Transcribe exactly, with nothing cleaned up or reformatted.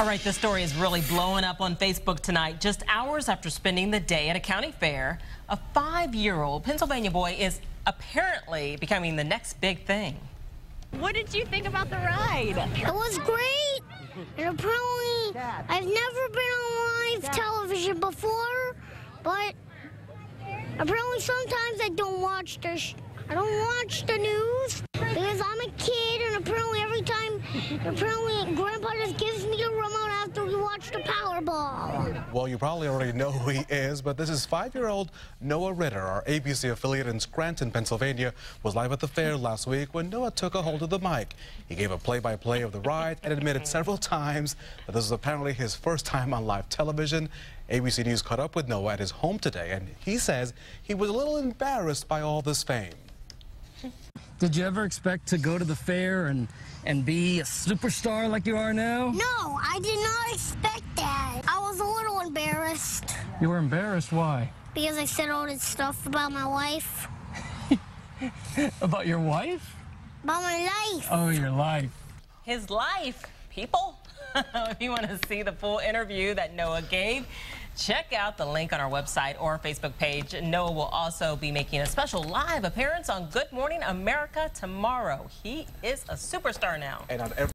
All right, this story is really blowing up on Facebook tonight. Just hours after spending the day at a county fair, a five-year-old Pennsylvania boy is apparently becoming the next big thing. What did you think about the ride? It was great. And apparently, I've never been on live television before, but apparently sometimes I don't watch the sh I don't watch the news because I'm a kid, and apparently every time, apparently Grandpa just gives me the remote after we watch the Powerball. Well, you probably already know who he is, but this is five-year-old Noah Ritter. Our A B C affiliate in Scranton, Pennsylvania, was live at the fair last week when Noah took a hold of the mic. He gave a play-by-play of the ride and admitted several times that this is apparently his first time on live television. A B C News caught up with Noah at his home today, and he says he was a little embarrassed by all this fame. Did you ever expect to go to the fair and, and be a superstar like you are now? No, I did not expect that. I was a little embarrassed. You were embarrassed? Why? Because I said all this stuff about my wife. About your wife? About my life. Oh, your life. His life, people. If you want to see the full interview that Noah gave, check out the link on our website or Facebook page. Noah will also be making a special live appearance on Good Morning America tomorrow. He is a superstar now. And on every